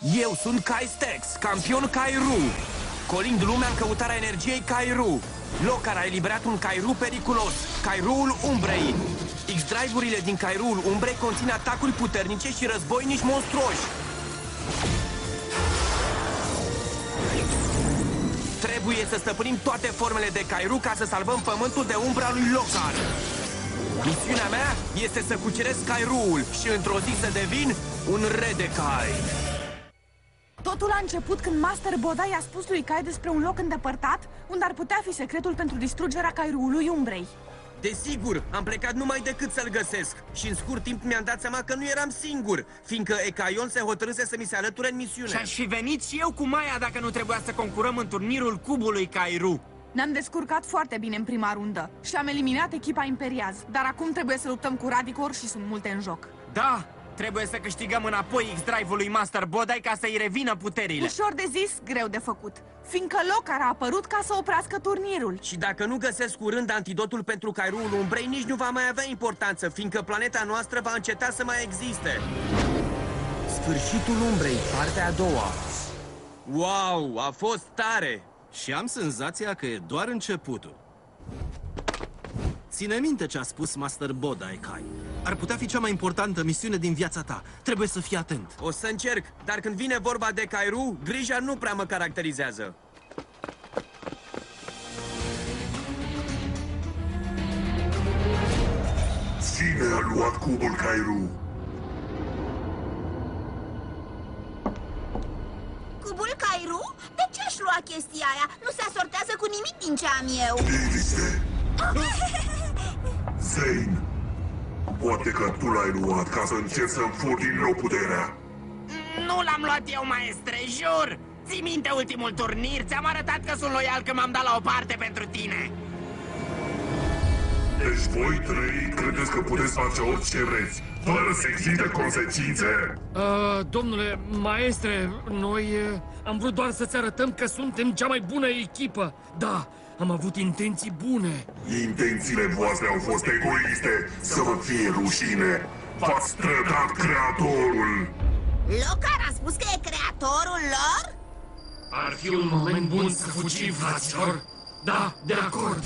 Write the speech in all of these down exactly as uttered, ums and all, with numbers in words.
Eu sunt Kai Stex, campion Kairu. Colind lumea în căutarea energiei Kairu. Locar a eliberat un Kairu periculos, Kairuul Umbrei. X-Drive-urile din Kairuul Umbrei conțin atacuri puternice și războinici monstruoși. Trebuie să stăpânim toate formele de Kairu ca să salvăm pământul de umbra lui Locar. Misiunea mea este să cuceresc Kairuul și într-o zi să devin un Redecai. Totul a început când Master Bodai a spus lui Kai despre un loc îndepărtat unde ar putea fi secretul pentru distrugerea Kairuului Umbrei. Desigur, am plecat numai decât să-l găsesc și în scurt timp mi-am dat seama că nu eram singur, fiindcă Ekaion se hotărâse să mi se alăture în misiune. Și aș fi venit și eu cu Maya dacă nu trebuia să concurăm în turnirul cubului Kairu. Ne-am descurcat foarte bine în prima rundă și am eliminat echipa Imperiaz, dar acum trebuie să luptăm cu Radicor și sunt multe în joc. Da, trebuie să câștigăm înapoi X-Drive-ul lui Master Bodai ca să-i revină puterile. Ușor de zis, greu de făcut, fiindcă Locar a apărut ca să oprească turnirul. Și dacă nu găsesc curând antidotul pentru Kairuul Umbrei, nici nu va mai avea importanță, fiindcă planeta noastră va înceta să mai existe. Sfârșitul Umbrei, partea a doua. Wow, a fost tare! Și am senzația că e doar începutul. Ține minte ce a spus Master Bodai, Kai. Ar putea fi cea mai importantă misiune din viața ta. Trebuie să fii atent. O să încerc, dar când vine vorba de Kairu, grija nu prea mă caracterizează. Cine a luat cubul Kairu? Cubul Kairu? De ce aș lua chestia aia? Nu se asortează cu nimic din ce am eu. Liniște! Zane, poate că tu l-ai luat ca să încerci să-mi furi din nou puterea. Nu l-am luat eu, maestre, jur! Ții minte ultimul turnir? Ți-am arătat că sunt loial că m-am dat la o parte pentru tine. Deci voi trei credeți că puteți face orice vreți, fără să existe consecințe? Uh, domnule maestre, noi uh, am vrut doar să-ți arătăm că suntem cea mai bună echipă. Da, am avut intenții bune. Intențiile voastre au fost egoiste, să vă fie rușine. V-ați trădat creatorul. Locar a spus că e creatorul lor? Ar fi un moment bun să fugim, fraților. Da, de acord.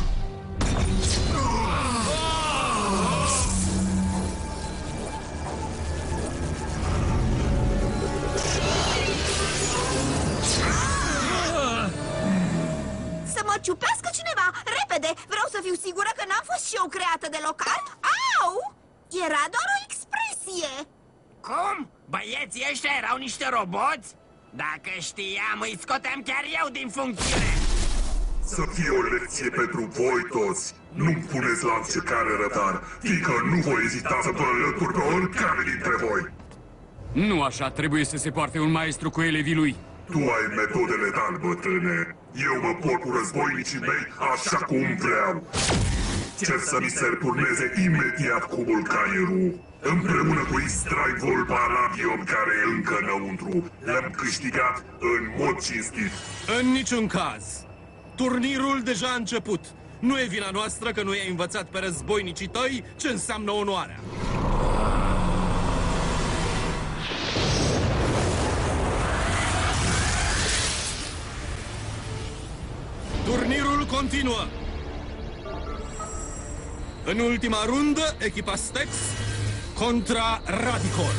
Să mă ciupească cineva! Repede! Vreau să fiu sigură că n-am fost și eu creată de Locar. Au! Era doar o expresie. Cum? Băieții ăștia erau niște roboți? Dacă știam, îi scoteam chiar eu din funcțiune. Să fie o lecție pentru voi toți. Nu-mi puneți la încercare răbdar, fiindcă nu voi ezita să vă alătur pe oricare dintre voi. Nu așa trebuie să se poarte un maestru cu elevii lui. Tu ai metodele tale, bătrâne. Eu mă port cu războinicii mei așa cum vreau. Cer să mi se returneze imediat cubul Kairu. Împreună cu X-Drive-ul Palladium care e încă înăuntru. Le-am câștigat în mod cinstit. În niciun caz. Turnirul deja a început. Nu e vina noastră că nu i-ai învățat pe războinicii tăi ce înseamnă onoarea. Turnirul continuă. În ultima rundă, echipa Stex contra Radicor.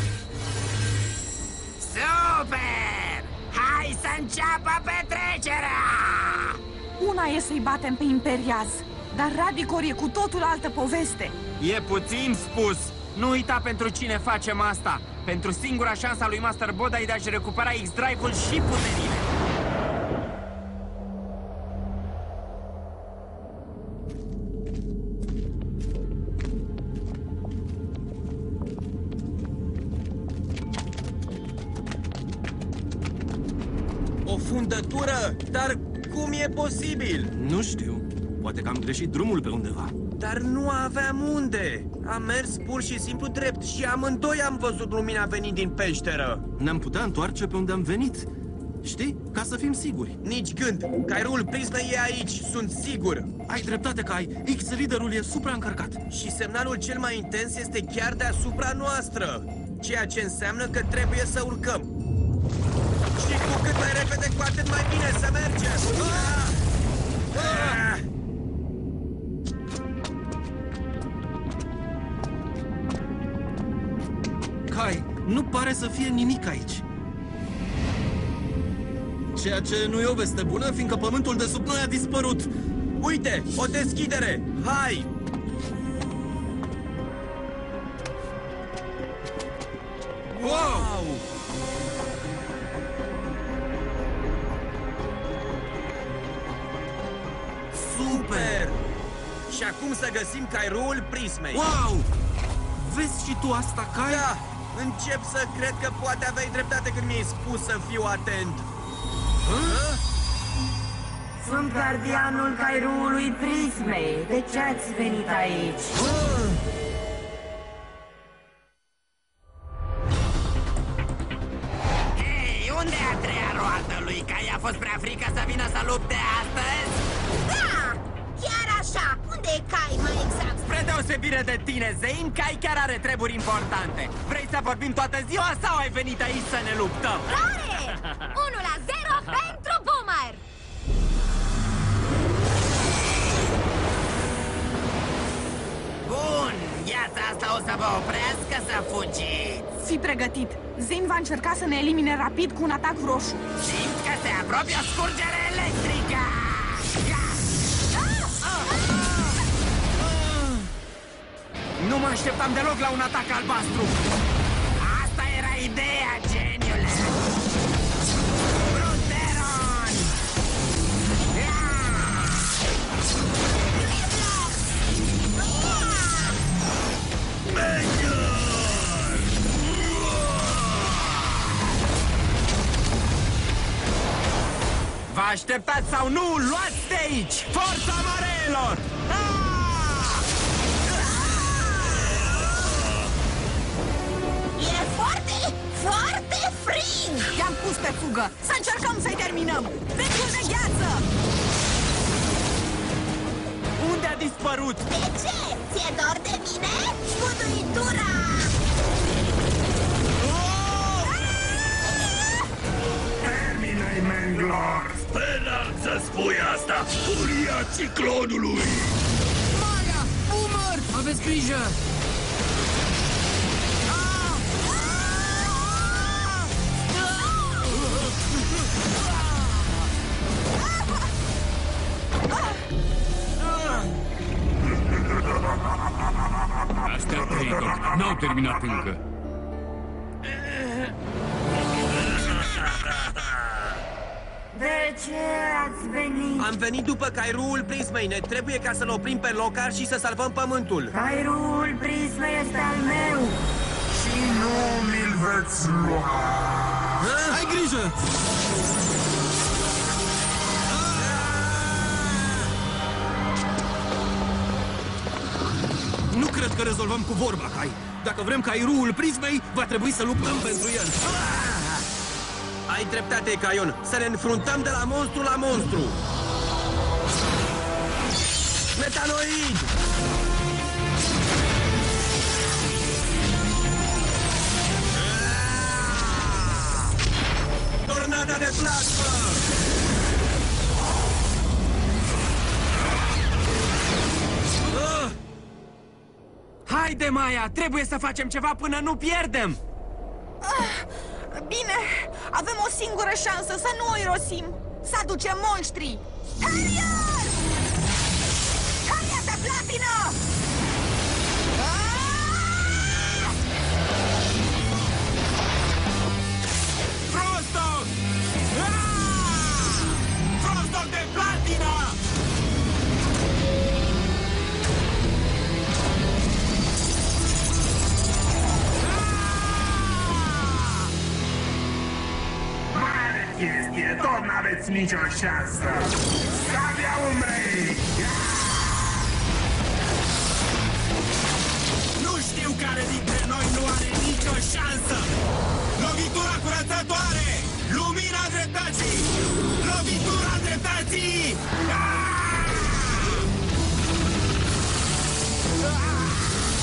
Super! Hai să înceapă petrecerea! Una e să-i batem pe Imperiaz, dar Radicor e cu totul altă poveste. E puțin spus. Nu uita pentru cine facem asta. Pentru singura șansa lui Master Bodai de a-și recupera X-Drive-ul și puterile. O fundătură? Dar cum e posibil? Nu știu. Poate că am greșit drumul pe undeva. Dar nu aveam unde. Am mers pur și simplu drept și amândoi am văzut lumina venind din peșteră. Ne-am putea întoarce pe unde am venit. Știi? Ca să fim siguri. Nici gând. Kairuul Prismei e aici, sunt sigur. Ai dreptate că ai. X-Liderul e supraîncărcat. Și semnalul cel mai intens este chiar deasupra noastră. Ceea ce înseamnă că trebuie să urcăm. Și cu cât mai repede, cu atât mai bine să mergem! Ah! Ah! Kai, nu pare să fie nimic aici. Ceea ce nu e o veste bună, fiindcă pământul de sub noi a dispărut. Uite, o deschidere! Hai! Wow! Super! Și acum să găsim Kairuul prismei. Wow! Vezi și tu asta, Kai? Da! Încep să cred că poate aveai dreptate când mi-ai spus să fiu atent. Hă? Sunt gardianul Kairuului prismei. De ce ați venit aici? Hei, unde e a treia roată lui? Că i-a fost prea frică să vină să lupte astăzi? Da! Chiar așa! Unde e Kai, mai exact? Spre deosebire de tine, Zane, Kai chiar are treburi importante. Vrei să vorbim toată ziua sau ai venit aici să ne luptăm? Floare! unu la zero pentru Boomer! Bun, gheața asta o să vă oprească să fugiți. Fii pregătit! Zane va încerca să ne elimine rapid cu un atac roșu. Simt că se apropie o scurgere electrică. Nu mă așteptam deloc la un atac albastru. Asta era ideea, geniule. Bruteron! Vă așteptați sau nu, luați de aici! Forța mareilor! E foarte, foarte frig! I-am pus pe fugă! Să încercăm să-i terminăm! Vecul de gheață! Unde a dispărut? De ce? Ți-e dor de mine? Scuduitura! Termină-i, Manglor! Speram să spui asta! Furia ciclonului! Maya! Boomer! Aveți grijă! Astea trei tot n-au terminat încă. De ce ați venit? Am venit după Kairuul prismei. Ne trebuie ca să-l oprim pe Locar și să salvăm pământul. Kairuul prismei este al meu. Și nu mi-l veți lua! Ai grijă! Nu cred că rezolvăm cu vorba, Kai. Dacă vrem Kairuul prismei, va trebui să luptăm pentru el. Ai dreptate, Caion. Să ne înfruntăm de la monstru la monstru. Metanoid! Tornada de plasmă! Haide, Maya! Trebuie să facem ceva până nu pierdem! Bine, avem o singură șansă să nu o irosim. Să aducem monștrii. Carrier! Carrier de platină! Frostok! Frostok de platină! Mare chestie, tot n-aveți nicio șansă! Sabia umbrei! Nu știu care dintre noi nu are nicio șansă! Lovitura curățătoare! Lumina dreptății! Lovitura dreptății!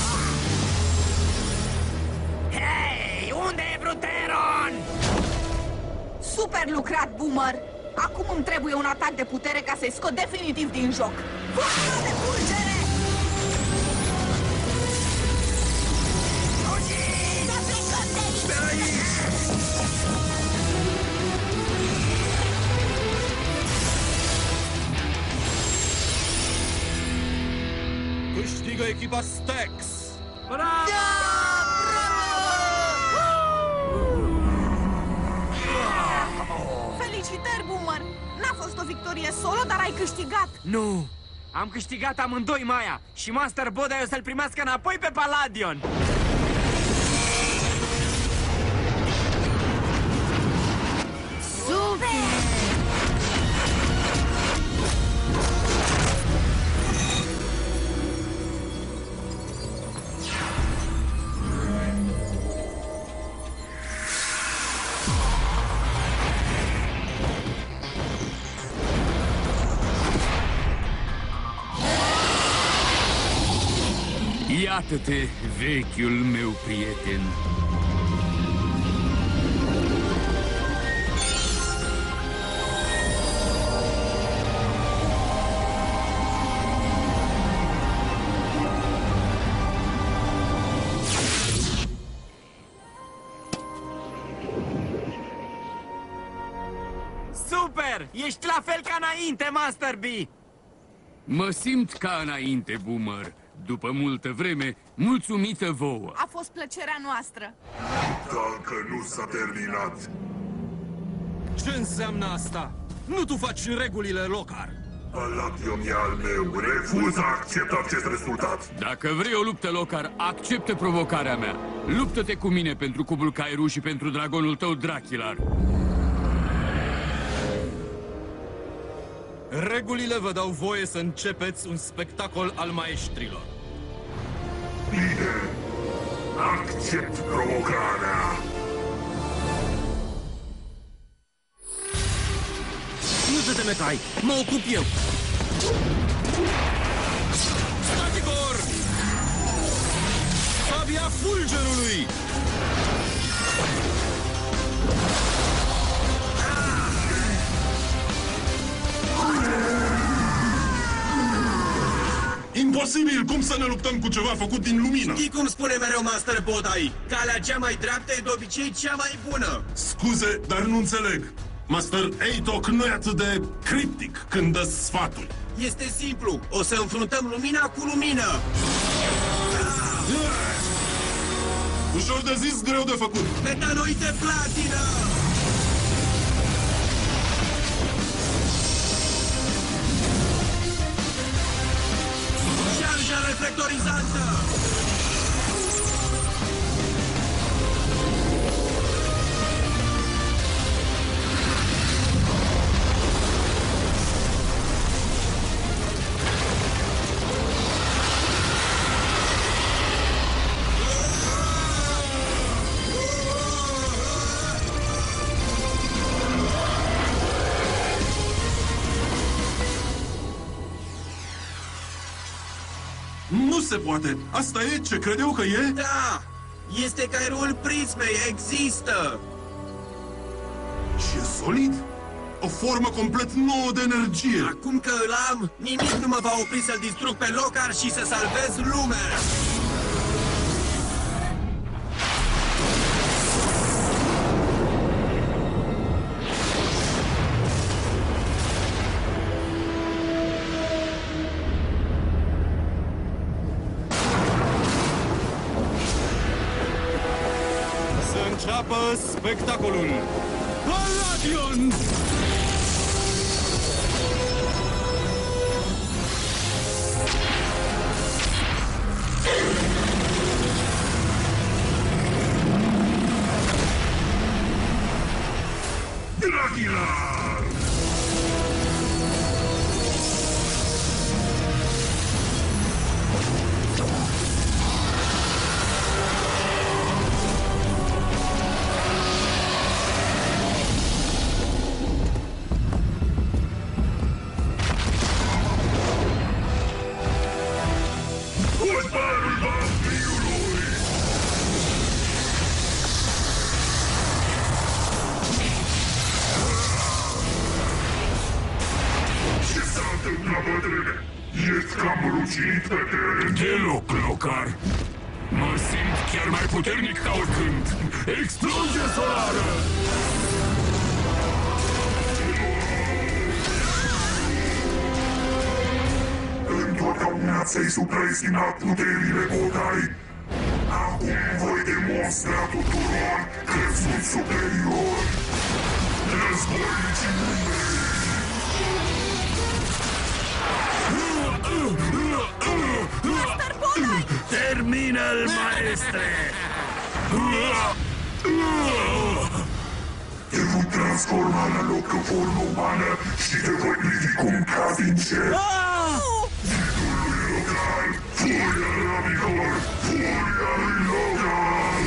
Hei! Unde e Bruteron? Super lucrat, Boomer! Acum îmi trebuie un atac de putere ca să-i scot definitiv din joc. Furtună de fulgere! Să plecăm de aici! Câștigă echipa Stax! Bravo! Felicitări, Boomer! N-a fost o victorie solo, dar ai câștigat! Nu! Am câștigat amândoi, Maya! Și Master Bodai o să-l primească înapoi pe Palladion! Iată-te, vechiul meu prieten. Super! Ești la fel ca înainte, Master B! Mă simt ca înainte, Boomer. După multă vreme, mulțumită vouă. A fost plăcerea noastră. Dacă nu s-a terminat. Ce înseamnă asta? Nu tu faci regulile Lockhart. Palladion e al meu. Refuz să accept acest rezultat. Dacă vrei o luptă, Lockhart, acceptă provocarea mea. Luptă-te cu mine pentru cubul Kairu și pentru dragonul tău, Drachilar. Regulile vă dau voie să începeți un spectacol al maestrilor. Bine. Accept provocarea. Nu te teme, Kai! Mă ocup eu! Staticor! Sabia fulgerului! Imposibil! Cum să ne luptăm cu ceva făcut din lumină? Știi cum spune mereu Master Bodai? Calea cea mai dreaptă e de obicei cea mai bună. Scuze, dar nu înțeleg. Master Eitok nu e atât de criptic când dă sfaturi. Este simplu. O să înfruntăm lumina cu lumină. Ușor de zis, greu de făcut. Metanoide platină! Șarja reflectorizantă! Nu se poate! Asta e ce credeau că e? Da! Este Kairul prismei, există! Și e solid! O formă complet nouă de energie! Acum că îl am, nimic nu mă va opri să-l distrug pe Lockhart și să salvez lumea! Înceapă spectacolul! Palladion! Drachilar! strălucit pe teren. Deloc, Locar. Mă simt chiar mai puternic ca oricând. Explozie solară! Întotdeauna ți-ai supraestimat puterile, Bodai. Acum voi demonstra tuturor că sunt superior. Războinicii lumei! Master Bodai! Termină-l, maestre! Te voi transforma la loc în formă umană și te voi privi cum cazi în cer. Zidul lui Logar, furia rămilor, furia lui Logar!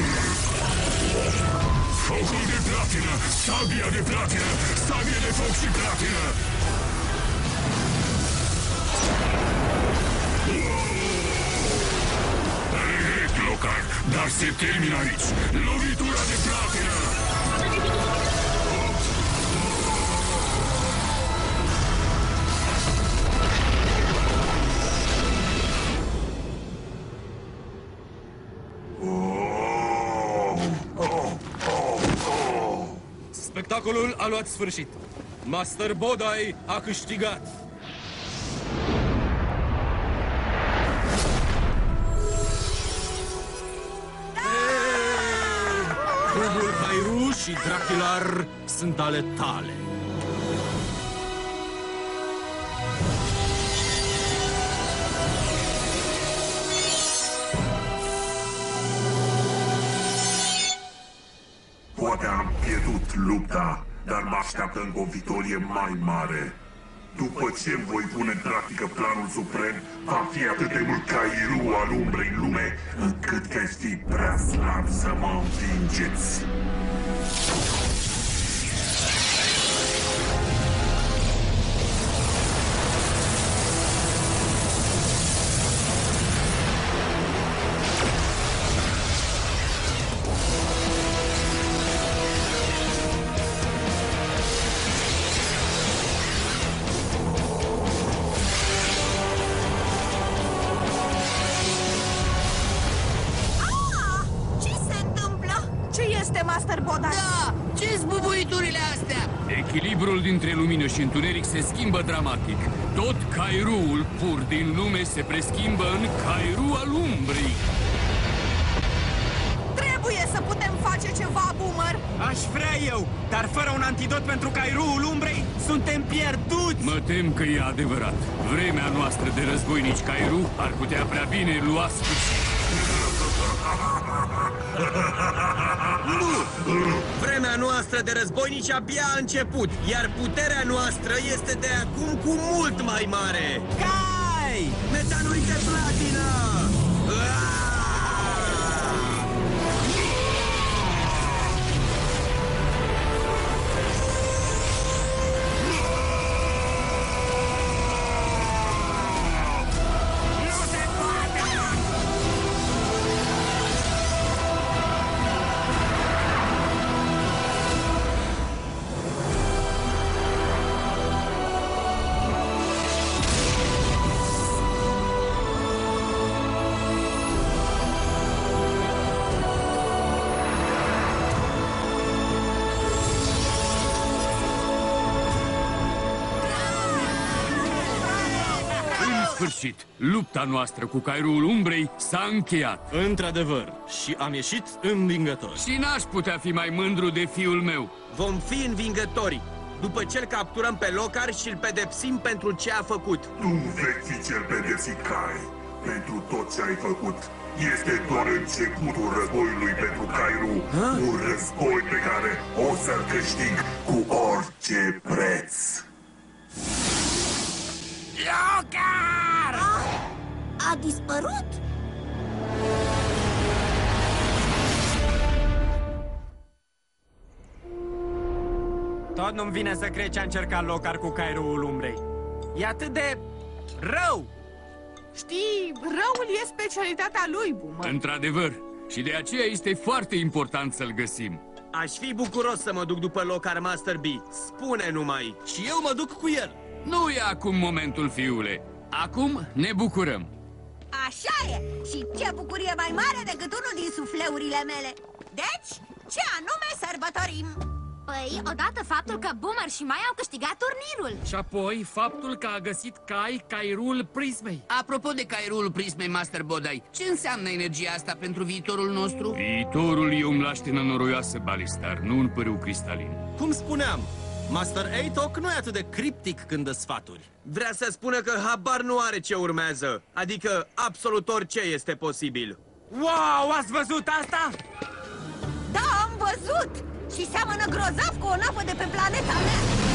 Focul de platină, sabia de platină, sabie de foc și platină! Regret, Locar, dar se termină aici. Lovitura de platină! Spectacolul a luat sfârșit. Master Bodai a câștigat. Cubul Kairu și Drachilar sunt ale tale. Poate am pierdut lupta, dar mă așteaptă încă o victorie mai mare. După ce îmi voi pune în practică planul suprem, va fi atât de mult Kairu al umbrei în lume, încât veți fi prea slab să mă învingeți. Master Bodai? Da! Ce-s bubuiturile astea? Echilibrul dintre lumină și întuneric se schimbă dramatic. Tot Kairuul pur din lume se preschimbă în Kairu al umbrei. Trebuie să putem face ceva, Boomer! Aș vrea eu, dar fără un antidot pentru Kairuul umbrei, suntem pierduți! Mă tem că e adevărat. Vremea noastră de războinici Kairu ar putea prea bine lua sfârșit. Nu! Vremea noastră de războinici abia a început, iar puterea noastră este de acum cu mult mai mare! Cai! Metanuri de platină! În sfârșit, lupta noastră cu Kairuul umbrei s-a încheiat. Într-adevăr, și am ieșit învingători. Și n-aș putea fi mai mândru de fiul meu. Vom fi învingători, după ce îl capturăm pe Locar și îl pedepsim pentru ce a făcut. Tu vei fi cel pedepsit, Kai, pentru tot ce ai făcut. Este doar începutul războiului pentru Kairu, un război pe care o să-l câștig cu orice preț. Locar! A, a dispărut? Tot nu-mi vine să cred ce a încercat Locar cu Kairuul umbrei. E atât de rău! Știi, răul e specialitatea lui, Boomer. Într-adevăr, și de aceea este foarte important să-l găsim. Aș fi bucuros să mă duc după Locar, Master B. Spune numai. Și eu mă duc cu el. Nu e acum momentul, fiule. Acum ne bucurăm. Așa e! Și ce bucurie mai mare decât unul din sufleurile mele! Deci, ce anume sărbătorim? Păi, odată faptul că Boomer și Mai au câștigat turnirul. Și apoi faptul că a găsit cai Cairul Prismei. Apropo de Cairul Prismei, Master Bodai, ce înseamnă energia asta pentru viitorul nostru? Viitorul e o mlaștină noroioasă, Balistar, nu un pârâu cristalin. Cum spuneam, Master Eitok nu e atât de criptic când dă sfaturi. Vrea să spună că habar nu are ce urmează. Adică absolut orice este posibil. Wow, ați văzut asta? Da, am văzut! Și seamănă grozav cu o navă de pe planeta mea!